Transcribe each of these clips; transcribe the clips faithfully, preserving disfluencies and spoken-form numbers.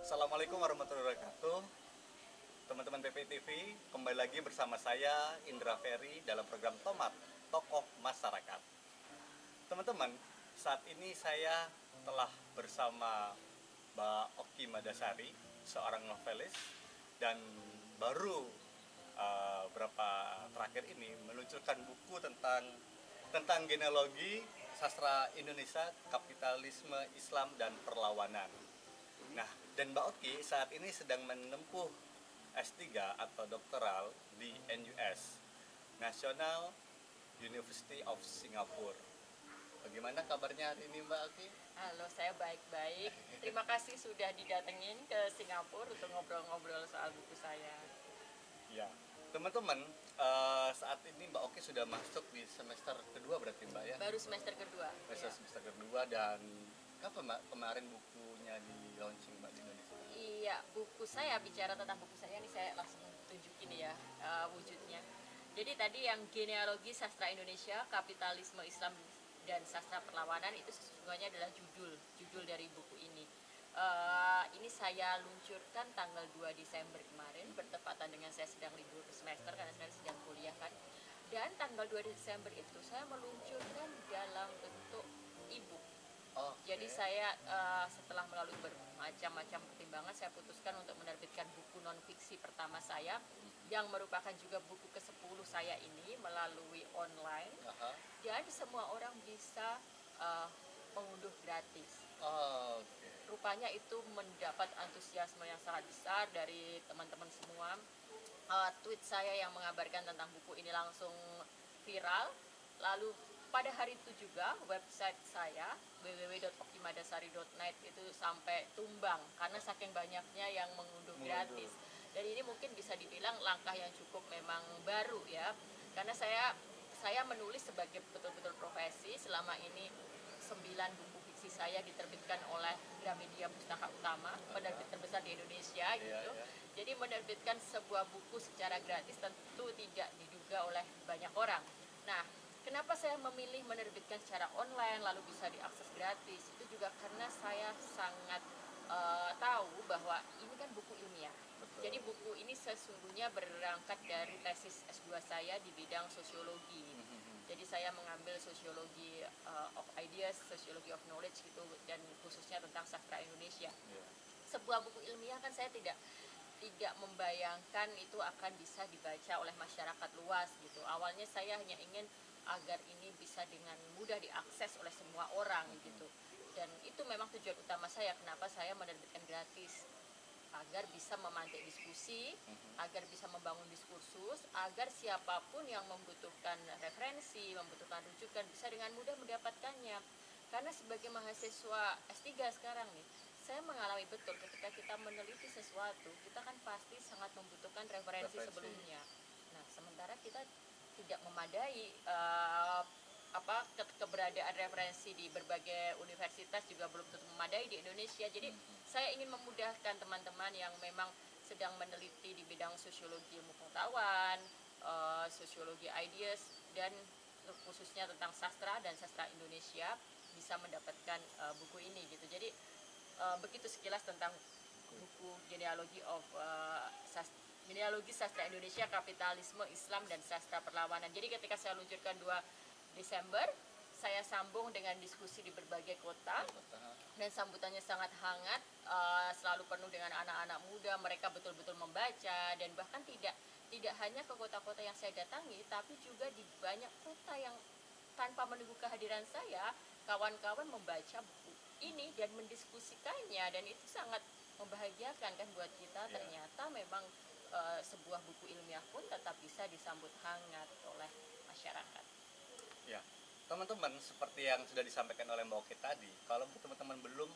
Assalamualaikum warahmatullahi wabarakatuh. Teman-teman P P T V, kembali lagi bersama saya Indra Ferry dalam program Tomat, Tokoh Masyarakat. Teman-teman, saat ini saya telah bersama Mbak Oki Madasari, seorang novelis, dan baru uh, berapa terakhir ini meluncurkan buku tentang tentang genealogi sastra Indonesia, kapitalisme, Islam, dan perlawanan. Nah, dan Mbak Oki saat ini sedang menempuh S tiga atau doktoral di N U S, National University of Singapore. Bagaimana kabarnya hari ini Mbak Oki? Halo, saya baik-baik. Terima kasih sudah didatengin ke Singapura untuk ngobrol-ngobrol soal buku saya. Ya, teman-teman, uh, saat ini Mbak Oki sudah masuk di semester kedua berarti Mbak ya? Baru semester kedua. Semester, ya. semester kedua, dan kapan Mbak kemarin bukunya di launching Mbak di Indonesia? Iya, buku saya, bicara tentang buku saya ini saya langsung tunjukin ya uh, wujudnya. Jadi tadi yang genealogi sastra Indonesia, kapitalisme, Islam, dan sastra perlawanan itu sesungguhnya adalah judul judul dari buku ini. Uh, ini saya luncurkan tanggal dua Desember kemarin, bertepatan dengan saya sedang libur semester karena saya sedang kuliah kan. Dan tanggal dua Desember itu saya meluncurkan dalam bentuk e-book. Oh, Jadi okay. saya uh, setelah melalui bermacam-macam pertimbangan, saya putuskan untuk menerbitkan buku non-fiksi pertama saya, yang merupakan juga buku ke sepuluh saya ini melalui online. Aha. Dan semua orang bisa uh, mengunduh gratis. Oh, okay. Rupanya itu mendapat antusiasme yang sangat besar dari teman-teman semua. Uh, tweet saya yang mengabarkan tentang buku ini langsung viral. Lalu pada hari itu juga website saya w w w dot okimadasari dot net itu sampai tumbang karena saking banyaknya yang mengunduh gratis. Dan ini mungkin bisa dibilang langkah yang cukup memang baru ya, karena saya saya menulis sebagai betul-betul profesi. Selama ini sembilan buku fiksi saya diterbitkan oleh Gramedia Pustaka Utama, penerbit terbesar di Indonesia gitu. Yeah, yeah. Jadi menerbitkan sebuah buku secara gratis tentu tidak diduga oleh banyak orang. Nah, kenapa saya memilih menerbitkan secara online lalu bisa diakses gratis? Itu juga karena saya sangat uh, tahu bahwa ini kan buku ilmiah. Betul. Jadi buku ini sesungguhnya berangkat dari tesis S dua saya di bidang sosiologi. Jadi saya mengambil sosiologi uh, of ideas, sosiologi of knowledge gitu, dan khususnya tentang sastra Indonesia. Yeah. Sebuah buku ilmiah kan saya tidak tidak membayangkan itu akan bisa dibaca oleh masyarakat luas gitu. Awalnya saya hanya ingin agar ini bisa dengan mudah diakses oleh semua orang gitu. Dan itu memang tujuan utama saya, kenapa saya menerbitkan gratis, agar bisa memantik diskusi, agar bisa membangun diskursus, agar siapapun yang membutuhkan referensi, membutuhkan rujukan bisa dengan mudah mendapatkannya. Karena sebagai mahasiswa S tiga sekarang nih, saya mengalami betul ketika kita meneliti sesuatu, kita kan pasti sangat membutuhkan referensi, Referensi. sebelumnya. Nah, sementara kita tidak memadai uh, apa ke keberadaan referensi di berbagai universitas juga belum tentu memadai di Indonesia. Jadi hmm. saya ingin memudahkan teman-teman yang memang sedang meneliti di bidang sosiologi ilmu pengetahuan, uh, sosiologi ideas, dan khususnya tentang sastra dan sastra Indonesia bisa mendapatkan uh, buku ini gitu. Jadi uh, begitu sekilas tentang buku genealogi of uh, sastra Genealogi Sastra Indonesia, Kapitalisme, Islam, dan Sastra Perlawanan. Jadi ketika saya luncurkan dua Desember, saya sambung dengan diskusi di berbagai kota, dan sambutannya sangat hangat, uh, selalu penuh dengan anak-anak muda. Mereka betul-betul membaca, dan bahkan tidak tidak hanya ke kota-kota yang saya datangi, tapi juga di banyak kota yang tanpa menunggu kehadiran saya, kawan-kawan membaca buku ini dan mendiskusikannya, dan itu sangat membahagiakan kan buat kita. Ternyata memang Uh, sebuah buku ilmiah pun tetap bisa disambut hangat oleh masyarakat. Ya, teman-teman, seperti yang sudah disampaikan oleh Mbak Oki tadi, kalau teman-teman belum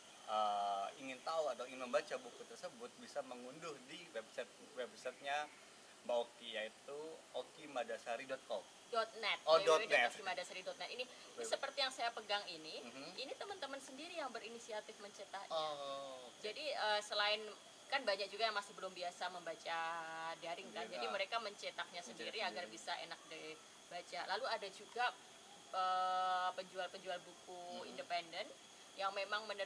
uh, ingin tahu atau ingin membaca buku tersebut, bisa mengunduh di website websitenya Mbak Oki, yaitu okimadasari dot com. .net. Oh, w w w dot .net. okimadasari dot net. Ini, ini seperti yang saya pegang ini, mm-hmm. ini teman-teman sendiri yang berinisiatif mencetaknya. Oh, okay. Jadi uh, selain kan banyak juga yang masih belum biasa membaca daring kan, ya. Jadi mereka mencetaknya sendiri Mencetak agar sendiri. bisa enak dibaca. Lalu ada juga uh, penjual-penjual buku hmm. independen yang memang mener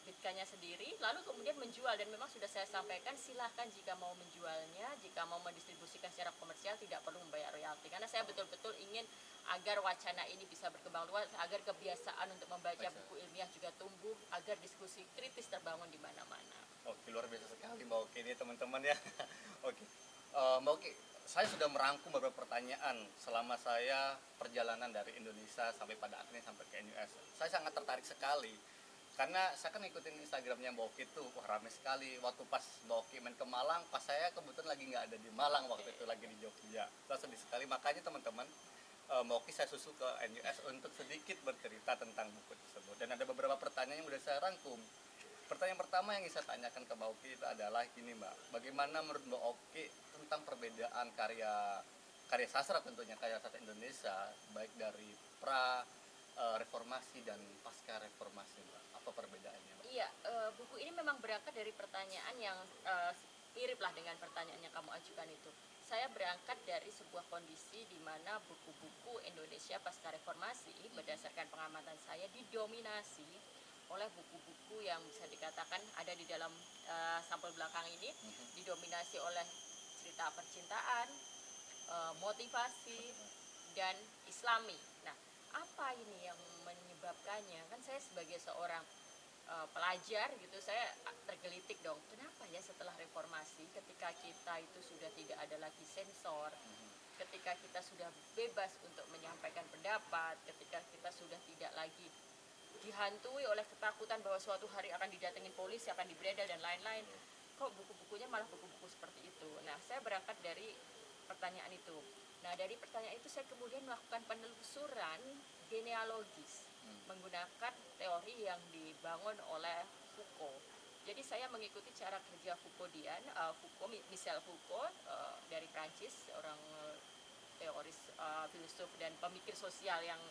menerbitkannya sendiri, lalu kemudian menjual, dan memang sudah saya sampaikan silahkan jika mau menjualnya, jika mau mendistribusikan secara komersial tidak perlu membayar royalti, karena saya betul-betul ingin agar wacana ini bisa berkembang luas, agar kebiasaan untuk membaca buku ilmiah juga tumbuh, agar diskusi kritis terbangun di mana-mana. Oke, luar biasa sekali Mbak Oki ini teman-teman ya. Oke, uh, Mbak Oki, saya sudah merangkum beberapa pertanyaan selama saya perjalanan dari Indonesia sampai pada akhirnya sampai ke N U S. Saya sangat tertarik sekali karena saya kan ngikutin Instagramnya Mbak Oki tuh, wah rame sekali. Waktu pas Mbak Oki main ke Malang, pas saya kebetulan lagi nggak ada di Malang waktu itu, lagi di Jogja. Saya sedih sekali, makanya teman-teman, uh, Mbak Oki saya susul ke N U S untuk sedikit bercerita tentang buku tersebut. Dan ada beberapa pertanyaan yang udah saya rangkum. Pertanyaan pertama yang ingin saya tanyakan ke Mbak Oki itu adalah gini Mbak, bagaimana menurut Mbak Oki tentang perbedaan karya karya sastra, tentunya karya sastra Indonesia, baik dari pra uh, reformasi dan pasca reformasi Mbak, apa perbedaannya Mbak? Iya, e, buku ini memang berangkat dari pertanyaan yang e, mirip lah dengan pertanyaan yang kamu ajukan itu. Saya berangkat dari sebuah kondisi di mana buku-buku Indonesia pasca reformasi berdasarkan pengamatan saya didominasi oleh buku-buku yang bisa dikatakan ada di dalam uh, sampul belakang ini, didominasi oleh cerita percintaan, uh, motivasi, dan islami. Nah, apa ini yang menyebabkannya? Kan saya sebagai seorang uh, pelajar gitu, saya tergelitik dong. Kenapa ya setelah reformasi, ketika kita itu sudah tidak ada lagi sensor, ketika kita sudah bebas untuk menyampaikan pendapat, ketika kita sudah tidak lagi dihantui oleh ketakutan bahwa suatu hari akan didatengin polisi, akan diberedar dan lain-lain, kok buku-bukunya malah buku-buku seperti itu. Nah, saya berangkat dari pertanyaan itu. Nah, dari pertanyaan itu saya kemudian melakukan penelusuran genealogis hmm. menggunakan teori yang dibangun oleh Foucault. Jadi saya mengikuti cara kerja Foucauldian, uh, Foucault, Michel Foucault uh, dari Prancis, orang uh, teoris uh, filsuf dan pemikir sosial yang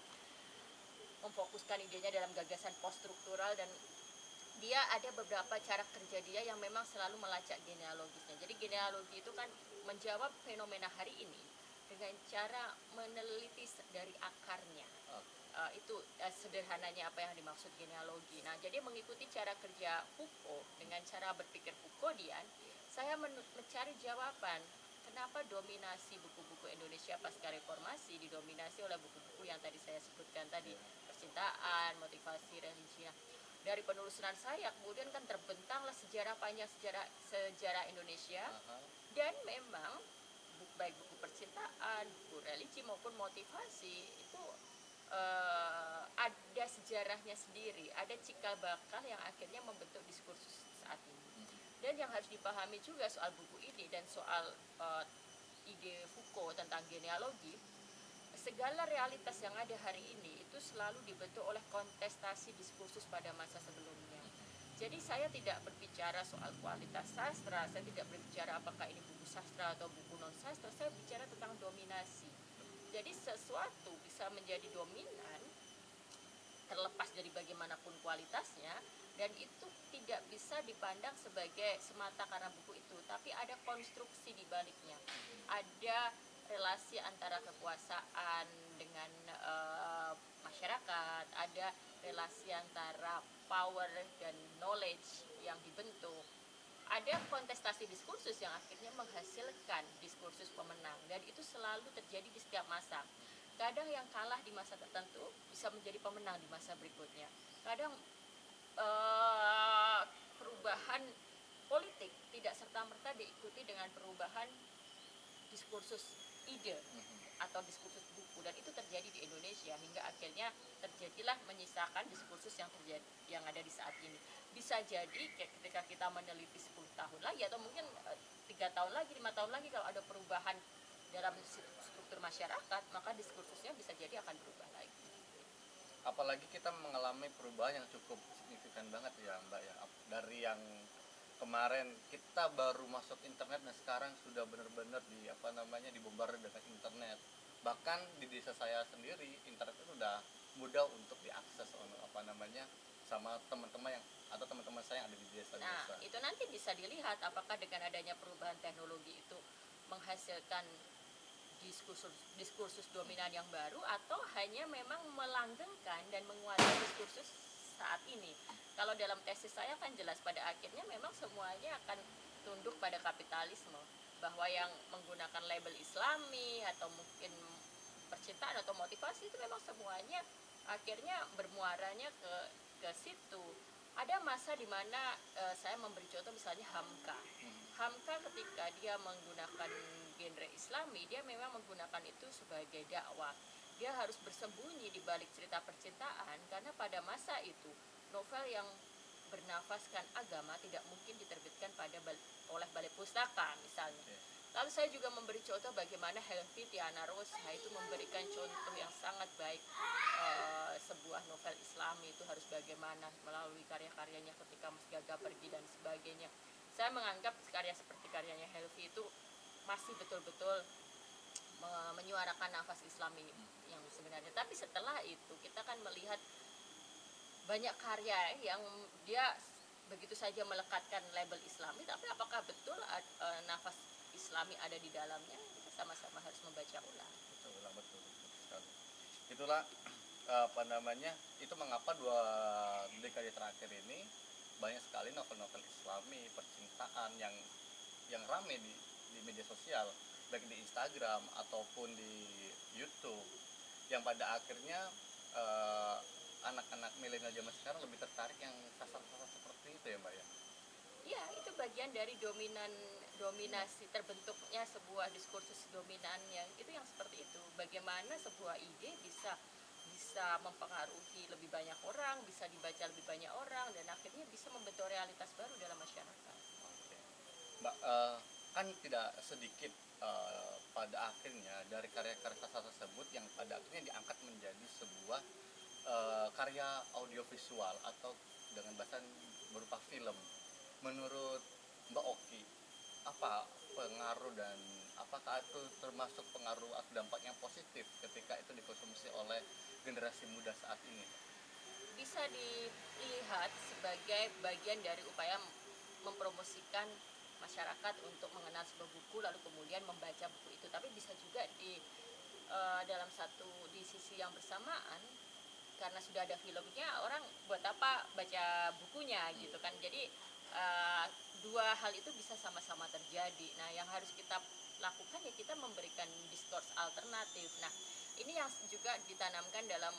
memfokuskan idenya dalam gagasan post-struktural, dan dia ada beberapa cara kerja dia yang memang selalu melacak genealogisnya. Jadi genealogi itu kan menjawab fenomena hari ini dengan cara meneliti dari akarnya. Uh, itu uh, sederhananya apa yang dimaksud genealogi. Nah, jadi mengikuti cara kerja Foucault dengan cara berpikir Foucauldian, saya mencari jawaban kenapa dominasi buku-buku Indonesia pasca reformasi didominasi oleh buku-buku yang tadi saya sebutkan tadi, percintaan, motivasi, religi. Nah, dari penelusuran saya kemudian kan terbentanglah sejarah panjang sejarah sejarah Indonesia, dan memang buku, baik buku percintaan, buku religi maupun motivasi itu uh, ada sejarahnya sendiri, ada cikal bakal yang akhirnya membentuk diskursus saat ini. Dan yang harus dipahami juga soal buku ini dan soal uh, ide Foucault tentang genealogi, segala realitas yang ada hari ini itu selalu dibentuk oleh kontestasi diskursus pada masa sebelumnya. Jadi saya tidak berbicara soal kualitas sastra, saya tidak berbicara apakah ini buku sastra atau buku non sastra, saya bicara tentang dominasi. Jadi sesuatu bisa menjadi dominan terlepas dari bagaimanapun kualitasnya, dan itu tidak bisa dipandang sebagai semata karena buku itu, tapi ada konstruksi di baliknya, ada relasi antara kekuasaan dengan uh, masyarakat, ada relasi antara power dan knowledge yang dibentuk, ada kontestasi diskursus yang akhirnya menghasilkan diskursus pemenang, dan itu selalu terjadi di setiap masa. Kadang yang kalah di masa tertentu bisa menjadi pemenang di masa berikutnya. Kadang uh, perubahan politik tidak serta-merta diikuti dengan perubahan diskursus ide atau diskursus buku, dan itu terjadi di Indonesia hingga akhirnya terjadilah menyisakan diskursus yang terjadi yang ada di saat ini. Bisa jadi ketika kita meneliti sepuluh tahun lagi atau mungkin tiga tahun lagi, lima tahun lagi, kalau ada perubahan dalam struktur masyarakat, maka diskursusnya bisa jadi akan berubah lagi. Apalagi kita mengalami perubahan yang cukup signifikan banget ya Mbak ya, dari yang kemarin kita baru masuk internet dan sekarang sudah benar-benar di apa namanya dibombardir dengan internet. Bahkan di desa saya sendiri internet itu udah mudah untuk diakses oleh apa namanya sama teman-teman yang atau teman-teman saya yang ada di desa-desa. Nah, itu nanti bisa dilihat apakah dengan adanya perubahan teknologi itu menghasilkan diskursus diskursus dominan yang baru, atau hanya memang melanggengkan dan menguatkan diskursus saat ini. Kalau dalam tesis saya kan jelas pada akhirnya memang semuanya akan tunduk pada kapitalisme, bahwa yang menggunakan label Islami atau mungkin percintaan atau motivasi itu memang semuanya akhirnya bermuaranya ke ke situ. Ada masa di mana e, saya memberi contoh misalnya Hamka. Hamka ketika dia menggunakan genre Islami, dia memang menggunakan itu sebagai dakwah. Dia harus bersembunyi di balik cerita percintaan karena pada masa itu novel yang bernafaskan agama tidak mungkin diterbitkan pada bal oleh balai pustaka misalnya. Lalu saya juga memberi contoh bagaimana Helvi Tiana Rosa itu memberikan contoh yang sangat baik, e, sebuah novel Islami itu harus bagaimana melalui karya-karyanya ketika Mas Gaga pergi dan sebagainya. Saya menganggap karya seperti karyanya Helvi itu masih betul-betul me menyuarakan nafas Islami yang sebenarnya. Tapi setelah itu kita kan melihat banyak karya yang dia begitu saja melekatkan label Islami, tapi apakah betul e, nafas Islami ada di dalamnya? Kita sama-sama harus membaca ulang. Betul, ulang betul, betul sekali. Itulah apa namanya, itu mengapa dua dekade terakhir ini banyak sekali novel-novel Islami percintaan yang yang ramai di di media sosial, baik di Instagram ataupun di YouTube, yang pada akhirnya eh, anak-anak milenial zaman sekarang lebih tertarik yang sasar-sasar seperti itu ya Mbak ya? Iya, itu bagian dari dominan dominasi terbentuknya sebuah diskursus dominan yang itu yang seperti itu. Bagaimana sebuah ide bisa bisa mempengaruhi lebih banyak orang, bisa dibaca lebih banyak orang, dan akhirnya bisa membentuk realitas baru dalam masyarakat. Oke. Mbak, uh, kan tidak sedikit uh, pada akhirnya dari karya-karya sastra tersebut yang pada akhirnya diangkat menjadi sebuah uh, karya audiovisual atau dengan bahasa berupa film. Menurut Mbak Oki, apa pengaruh dan apakah itu termasuk pengaruh atau dampak yang positif ketika itu dikonsumsi oleh generasi muda saat ini? Bisa dilihat sebagai bagian dari upaya mempromosikan masyarakat untuk mengenal sebuah buku lalu kemudian membaca buku itu, tapi bisa juga di uh, dalam satu di sisi yang bersamaan karena sudah ada filmnya, orang buat apa baca bukunya gitu kan. Jadi uh, dua hal itu bisa sama-sama terjadi. Nah, yang harus kita lakukan ya kita memberikan diskurs alternatif. Nah, ini yang juga ditanamkan dalam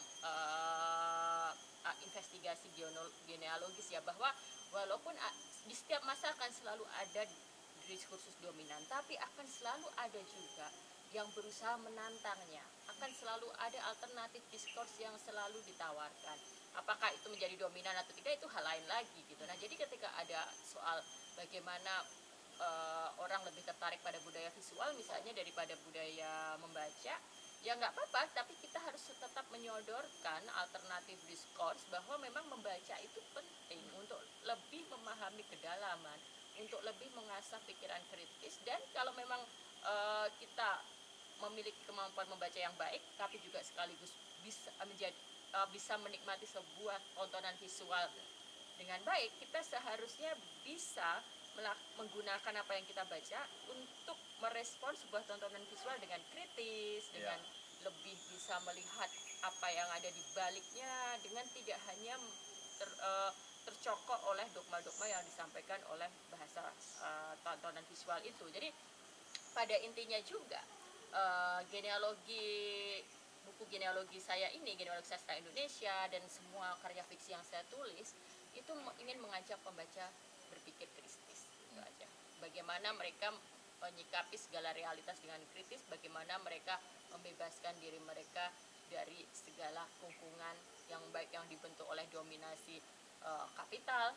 uh, investigasi genealogis ya, bahwa walaupun di setiap masa akan selalu ada diskursus dominan, tapi akan selalu ada juga yang berusaha menantangnya, akan selalu ada alternatif diskurs yang selalu ditawarkan. Apakah itu menjadi dominan atau tidak itu hal lain lagi gitu. Nah, jadi ketika ada soal bagaimana uh, orang lebih tertarik pada budaya visual misalnya daripada budaya membaca, ya nggak apa-apa, tapi kita harus tetap menyodorkan alternatif diskurs bahwa memang membaca itu penting untuk lebih memahami kedalaman, untuk lebih mengasah pikiran kritis, dan kalau memang uh, kita memiliki kemampuan membaca yang baik, tapi juga sekaligus bisa menjadi uh, bisa menikmati sebuah tontonan visual dengan baik, kita seharusnya bisa menggunakan apa yang kita baca untuk merespon sebuah tontonan visual dengan kritis, dengan yeah. lebih bisa melihat apa yang ada di baliknya, dengan tidak hanya ter, uh, tercokok oleh dogma-dogma yang disampaikan oleh bahasa uh, tontonan visual itu. Jadi pada intinya juga uh, genealogi buku genealogi saya ini, genealogi sastra Indonesia, dan semua karya fiksi yang saya tulis itu ingin mengajak pembaca berpikir kritis. Itu aja. Bagaimana mereka menyikapi segala realitas dengan kritis, bagaimana mereka membebaskan diri mereka dari segala kungkungan yang baik yang dibentuk oleh dominasi uh, kapital,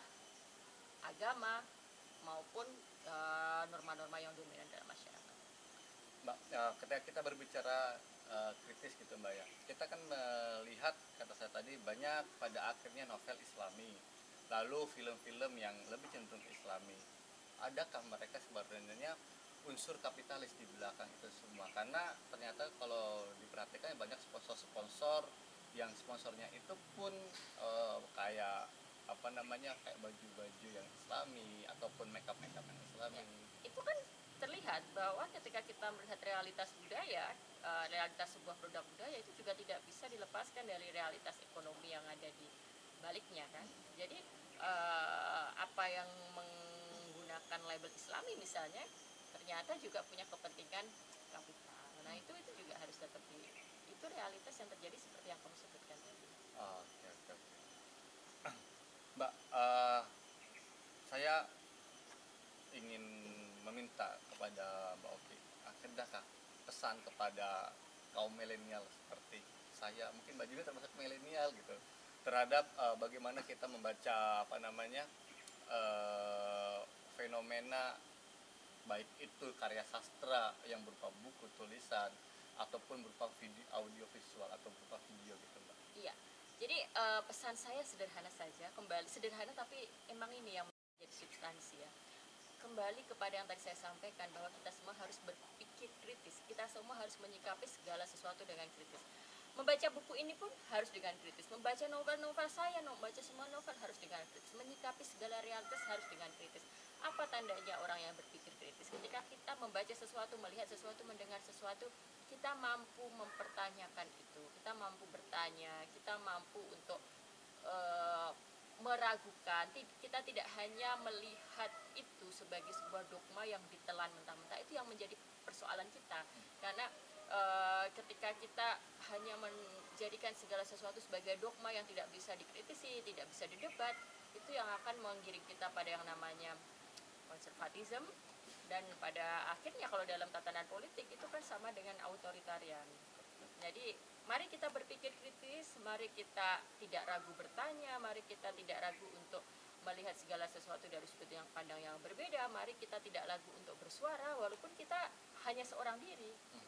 agama, maupun norma-norma uh, yang dominan dalam masyarakat. Mbak, uh, ketika kita berbicara uh, kritis gitu Mbak ya, kita kan melihat, kata saya tadi, banyak pada akhirnya novel Islami, lalu film-film yang lebih cenderung Islami. Adakah mereka sebenarnya unsur kapitalis di belakang itu semua? Karena ternyata kalau diperhatikan banyak sponsor-sponsor yang sponsornya itu pun uh, kayak apa namanya kayak baju-baju yang Islami ataupun makeup-makeup yang Islami. Ya, itu kan terlihat bahwa ketika kita melihat realitas budaya, uh, realitas sebuah produk budaya itu juga tidak bisa dilepaskan dari realitas ekonomi yang ada di sebaliknya kan. Jadi eh, apa yang menggunakan label Islami misalnya ternyata juga punya kepentingan kapital. Nah itu itu juga harus tetap di, itu realitas yang terjadi seperti yang kamu sebutkan tadi. Oke, oke, oke. Mbak, eh, saya ingin meminta kepada Mbak Oki, adakah pesan kepada kaum milenial seperti saya, mungkin Mbak juga termasuk milenial gitu, terhadap uh, bagaimana kita membaca apa namanya uh, fenomena baik itu karya sastra yang berupa buku tulisan ataupun berupa video audio visual atau berupa video gitu Mbak. Iya. Jadi uh, pesan saya sederhana saja, kembali sederhana tapi emang ini yang menjadi substansi ya. Kembali kepada yang tadi saya sampaikan bahwa kita semua harus berpikir kritis. Kita semua harus menyikapi segala sesuatu dengan kritis. Membaca buku ini pun harus dengan kritis. Membaca novel-novel saya, membaca semua novel harus dengan kritis. Menyikapi segala realitas harus dengan kritis. Apa tandanya orang yang berpikir kritis? Ketika kita membaca sesuatu, melihat sesuatu, mendengar sesuatu, kita mampu mempertanyakan itu. Kita mampu bertanya, kita mampu untuk uh, meragukan. Kita tidak hanya melihat itu sebagai sebuah dogma yang ditelan mentah-mentah. Itu yang menjadi persoalan kita. Karena e, ketika kita hanya menjadikan segala sesuatu sebagai dogma yang tidak bisa dikritisi, tidak bisa didebat, itu yang akan menggiring kita pada yang namanya konservatisme, dan pada akhirnya kalau dalam tatanan politik itu kan sama dengan authoritarian. Jadi mari kita berpikir kritis, mari kita tidak ragu bertanya, mari kita tidak ragu untuk melihat segala sesuatu dari sudut yang pandang yang berbeda, mari kita tidak ragu untuk bersuara walaupun kita hanya seorang diri.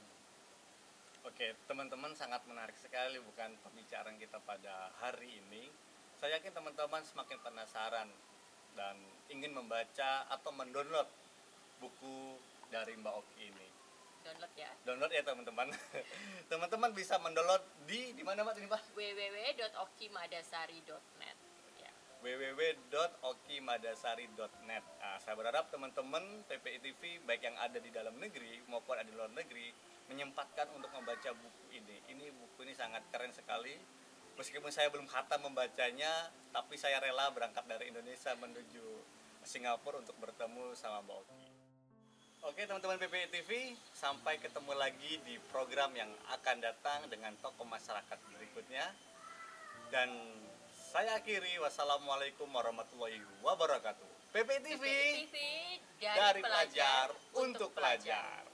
Oke, teman-teman, sangat menarik sekali bukan pembicaraan kita pada hari ini. Saya yakin teman-teman semakin penasaran dan ingin membaca atau mendownload buku dari Mbak Oki ini. Download ya. Download ya teman-teman. Teman-teman bisa mendownload di di mana Mbak ini Pak? w w w dot okimadasari dot net. Ya. w w w dot okimadasari dot net. Nah, saya berharap teman-teman P P I T V baik yang ada di dalam negeri maupun ada di luar negeri menyempatkan untuk membaca buku ini. Ini buku ini sangat keren sekali. Meskipun saya belum khatam membacanya, tapi saya rela berangkat dari Indonesia menuju Singapura untuk bertemu sama Mbak Oki. Oke teman-teman P P I T V, sampai ketemu lagi di program yang akan datang dengan tokoh masyarakat berikutnya. Dan saya akhiri, wassalamualaikum warahmatullahi wabarakatuh. P P I T V, P P I T V dari, dari pelajar pelajar untuk pelajar.